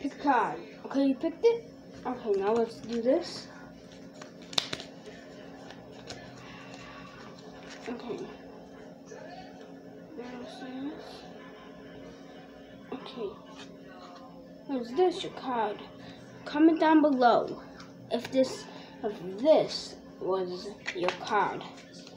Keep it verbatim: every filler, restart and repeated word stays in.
your card. Okay, you picked it? Okay, now let's do this. Okay. Okay. Is this your card? Comment down below if this if this was your card.